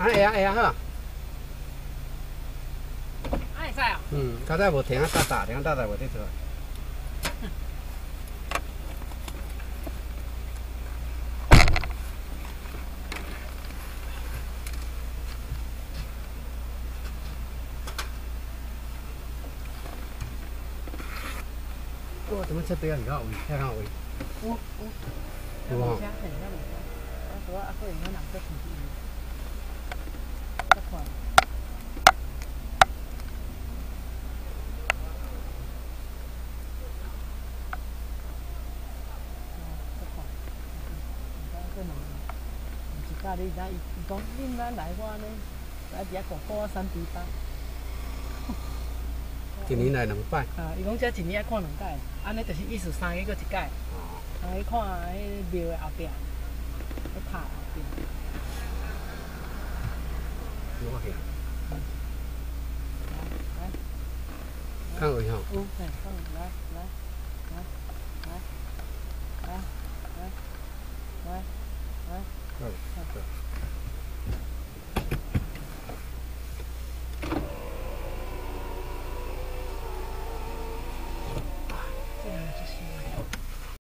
会啊会啊好。 会使哦。 较早无停啊搭停啊搭无得做。哇，怎么这边很好位，太好位。 有。 有啊。 我阿哥用人做生意，再看。是教你来，伊讲恁咱来我呢，来伫遐逛逛3猪包。 一年来2摆。 啊，伊讲这一年爱看2摆，安尼就是意思3个搁1摆。啊，去看迄庙的后壁，去拍后壁。 我去。 来。 看位吼。 有，嘿，看来。来。